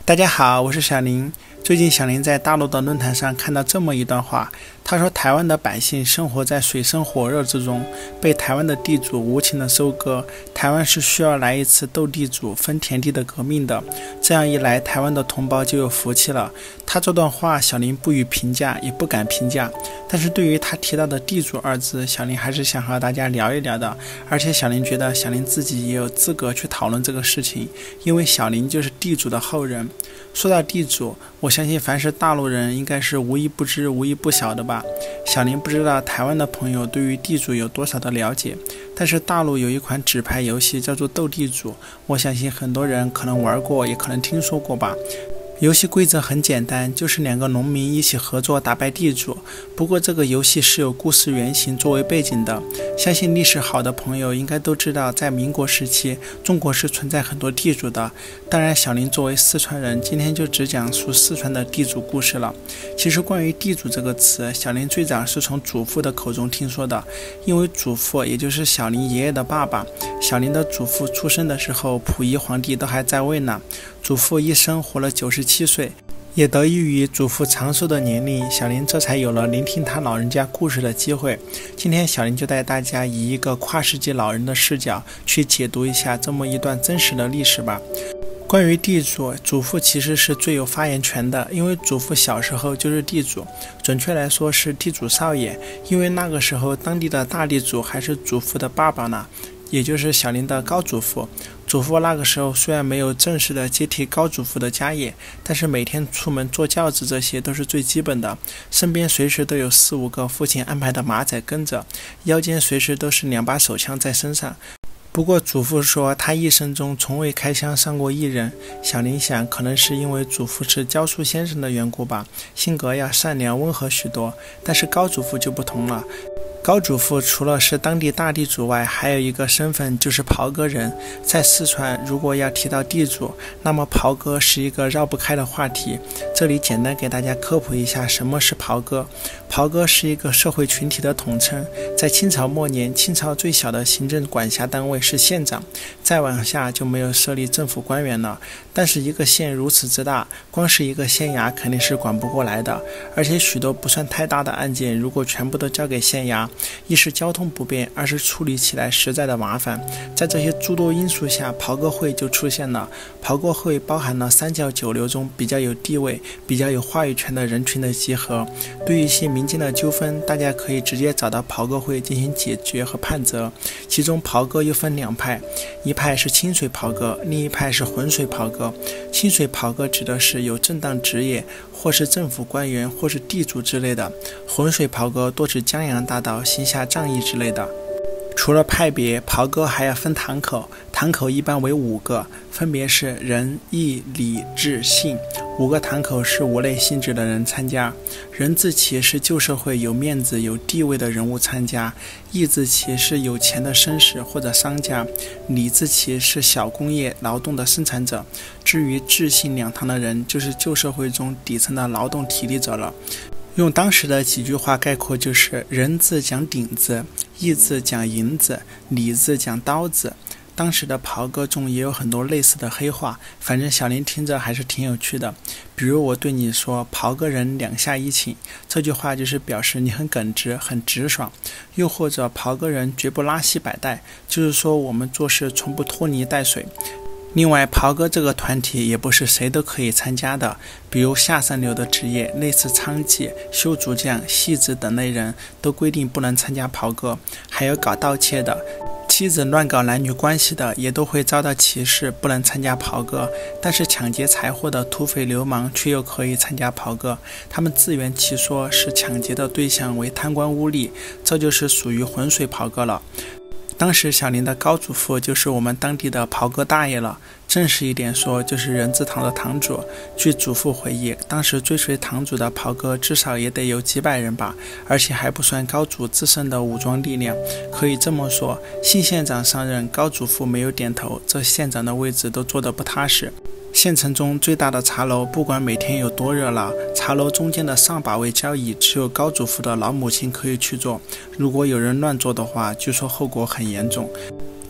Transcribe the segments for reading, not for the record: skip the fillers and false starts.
大家好，我是小林。最近小林在大陆的论坛上看到这么一段话，他说台湾的百姓生活在水深火热之中，被台湾的地主无情的收割，台湾是需要来一次斗地主分田地的革命的，这样一来台湾的同胞就有福气了。他这段话小林不予评价，也不敢评价，但是对于他提到的地主二字，小林还是想和大家聊一聊的，而且小林觉得小林自己也有资格去讨论这个事情，因为小林就是地主的后人。说到地主，我相信凡是大陆人应该是无一不知无一不晓的吧。小林不知道台湾的朋友对于地主有多少的了解，但是大陆有一款纸牌游戏叫做斗地主，我相信很多人可能玩过，也可能听说过吧。游戏规则很简单，就是两个农民一起合作打败地主。不过这个游戏是有故事原型作为背景的，相信历史好的朋友应该都知道，在民国时期中国是存在很多地主的。当然小林作为四川人，今天就只讲述四川的地主故事了。其实关于地主这个词，小林最早是从祖父的口中听说的，因为祖父也就是小林爷爷的爸爸，小林的祖父出生的时候溥仪皇帝都还在位呢，祖父一生活了97岁，也得益于祖父长寿的年龄，小林这才有了聆听他老人家故事的机会。今天小林就带大家以一个跨世纪老人的视角去解读一下这么一段真实的历史吧。关于地主，祖父其实是最有发言权的，因为祖父小时候就是地主，准确来说是地主少爷，因为那个时候当地的大地主还是祖父的爸爸呢，也就是小林的高祖父。祖父那个时候虽然没有正式的接替高祖父的家业，但是每天出门坐轿子这些都是最基本的，身边随时都有4-5个父亲安排的马仔跟着，腰间随时都是2把手枪在身上。不过祖父说他一生中从未开枪伤过一人，小林想可能是因为祖父是教书先生的缘故吧，性格要善良温和许多。但是高祖父就不同了，高祖父除了是当地大地主外，还有一个身份就是袍哥人。在四川如果要提到地主，那么袍哥是一个绕不开的话题。这里简单给大家科普一下什么是袍哥。袍哥是一个社会群体的统称，在清朝末年，清朝最小的行政管辖单位是县长，再往下就没有设立政府官员了。但是一个县如此之大，光是一个县衙肯定是管不过来的，而且许多不算太大的案件如果全部都交给县衙，一是交通不便，二是处理起来实在的麻烦。在这些诸多因素下，袍哥会就出现了。袍哥会包含了三教九流中比较有地位、比较有话语权的人群的集合。对于一些民间的纠纷，大家可以直接找到袍哥会进行解决和判责。其中袍哥又分2派，一派是清水袍哥，另一派是浑水袍哥。清水袍哥指的是有正当职业，或是政府官员，或是地主之类的。浑水袍哥多指江洋大盗、行侠仗义之类的。除了派别，袍哥还要分堂口，堂口一般为5个，分别是仁、义、礼、智、信。5个堂口是5类性质的人参加。仁字旗是旧社会有面子有地位的人物参加，义字旗是有钱的绅士或者商家，礼字旗是小工业劳动的生产者，至于智、信2堂的人，就是旧社会中底层的劳动体力者了。用当时的几句话概括，就是仁字讲顶子，义字讲银子，礼字讲刀子。当时的袍哥中也有很多类似的黑话，反正小林听着还是挺有趣的。比如我对你说袍哥人2下1请，这句话就是表示你很耿直很直爽。又或者袍哥人绝不拉稀摆带，就是说我们做事从不拖泥带水。另外，袍哥这个团体也不是谁都可以参加的，比如下三流的职业，类似娼妓、修竹匠、戏子等类人都规定不能参加袍哥。还有搞盗窃的，妻子乱搞男女关系的，也都会遭到歧视，不能参加袍哥。但是抢劫财货的土匪流氓却又可以参加袍哥，他们自圆其说是抢劫的对象为贪官污吏，这就是属于浑水袍哥了。当时小林的高祖父就是我们当地的袍哥大爷了，正式一点说就是人字堂的堂主。据祖父回忆，当时追随堂主的袍哥至少也得有几百人吧，而且还不算高祖自身的武装力量。可以这么说，新县长上任，高祖父没有点头，这县长的位置都坐得不踏实。县城中最大的茶楼，不管每天有多热闹，茶楼中间的上把位交椅只有高祖父的老母亲可以去坐，如果有人乱坐的话，据说后果很严重。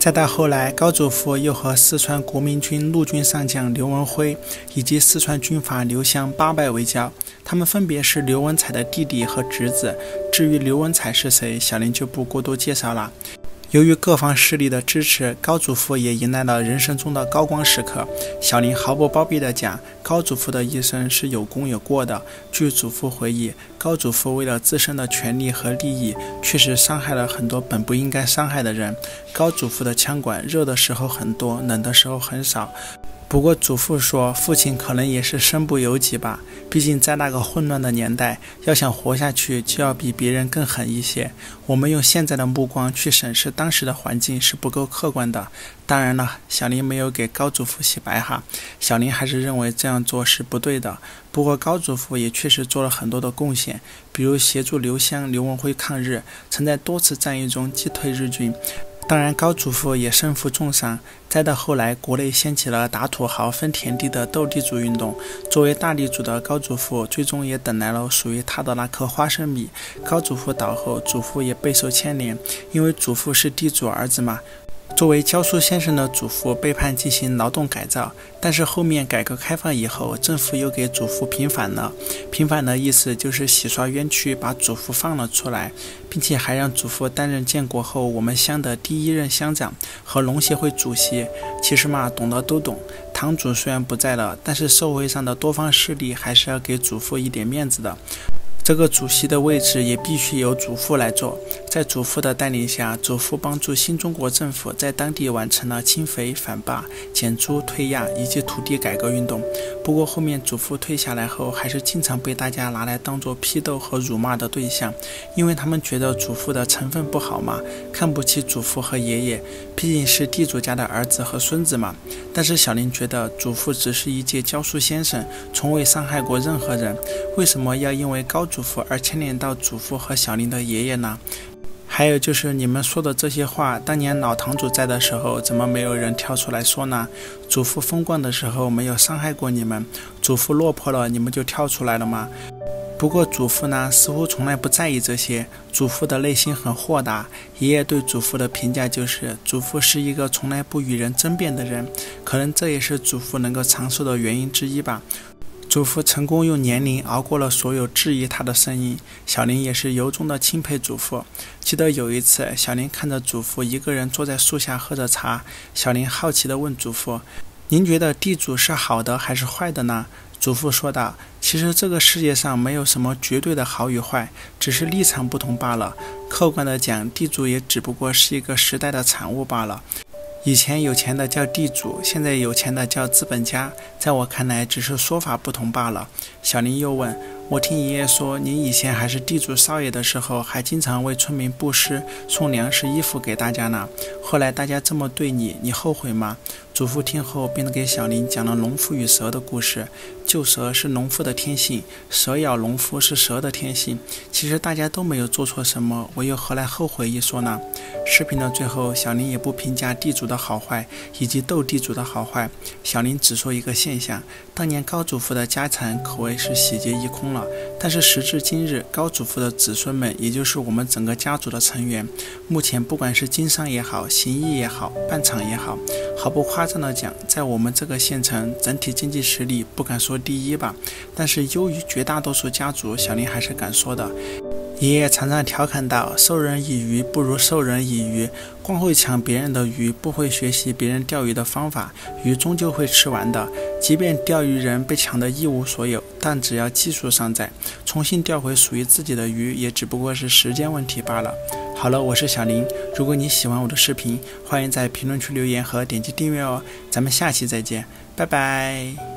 再到后来，高祖父又和四川国民军陆军上将刘文辉以及四川军阀刘襄、八拜为交，他们分别是刘文彩的弟弟和侄子。至于刘文彩是谁，小林就不过多介绍了。由于各方势力的支持，高祖父也迎来了人生中的高光时刻。小林毫不包庇地讲，高祖父的一生是有功有过的。据祖父回忆，高祖父为了自身的权利和利益，确实伤害了很多本不应该伤害的人。高祖父的枪管热的时候很多，冷的时候很少。不过祖父说，父亲可能也是身不由己吧，毕竟在那个混乱的年代，要想活下去就要比别人更狠一些。我们用现在的目光去审视当时的环境是不够客观的。当然了，小林没有给高祖父洗白哈，小林还是认为这样做是不对的。不过高祖父也确实做了很多的贡献，比如协助刘襄、刘文辉抗日，曾在多次战役中击退日军。当然，高祖父也身负重伤。再到后来，国内掀起了打土豪分田地的斗地主运动。作为大地主的高祖父，最终也等来了属于他的那颗花生米。高祖父倒后，祖父也备受牵连，因为祖父是地主儿子嘛。作为教书先生的祖父被判进行劳动改造，但是后面改革开放以后，政府又给祖父平反了。平反的意思就是洗刷冤屈，把祖父放了出来，并且还让祖父担任建国后我们乡的第一任乡长和农协会主席。其实嘛，懂的都懂，堂主虽然不在了，但是社会上的多方势力还是要给祖父一点面子的。这个主席的位置也必须由祖父来做。在祖父的带领下，祖父帮助新中国政府在当地完成了清匪、反霸、减租、退亚以及土地改革运动。不过后面祖父退下来后，还是经常被大家拿来当作批斗和辱骂的对象，因为他们觉得祖父的成分不好嘛，看不起祖父和爷爷，毕竟是地主家的儿子和孙子嘛。但是小林觉得祖父只是一介教书先生，从未伤害过任何人，为什么要因为高祖父而牵连到祖父和小林的爷爷呢？还有就是你们说的这些话，当年老堂主在的时候，怎么没有人跳出来说呢？祖父风光的时候没有伤害过你们，祖父落魄了，你们就跳出来了吗？不过祖父呢，似乎从来不在意这些。祖父的内心很豁达，爷爷对祖父的评价就是祖父是一个从来不与人争辩的人，可能这也是祖父能够长寿的原因之一吧。祖父成功用年龄熬过了所有质疑他的声音，小林也是由衷的钦佩祖父。记得有一次，小林看着祖父一个人坐在树下喝着茶，小林好奇地问祖父：“您觉得地主是好的还是坏的呢？”祖父说道：“其实这个世界上没有什么绝对的好与坏，只是立场不同罢了。客观地讲，地主也只不过是一个时代的产物罢了。以前有钱的叫地主，现在有钱的叫资本家，在我看来只是说法不同罢了。”小林又问：“我听爷爷说，您以前还是地主少爷的时候，还经常为村民布施，送粮食衣服给大家呢。后来大家这么对你，你后悔吗？”祖父听后便给小林讲了农夫与蛇的故事。救蛇是农夫的天性，蛇咬农夫是蛇的天性。其实大家都没有做错什么，我又何来后悔一说呢？视频的最后，小林也不评价地主的好坏以及斗地主的好坏，小林只说一个现象：当年高祖父的家产可谓是洗劫一空了，但是时至今日，高祖父的子孙们，也就是我们整个家族的成员，目前不管是经商也好，行医也好，办厂也好，毫不夸张的讲，在我们这个县城整体经济实力不敢说第一吧，但是优于绝大多数家族，小林还是敢说的。爷爷常常调侃道：“授人以鱼不如授人以渔，光会抢别人的鱼，不会学习别人钓鱼的方法，鱼终究会吃完的。即便钓鱼人被抢得一无所有，但只要技术尚在，重新钓回属于自己的鱼，也只不过是时间问题罢了。”好了，我是小林，如果你喜欢我的视频，欢迎在评论区留言和点击订阅哦。咱们下期再见，拜拜。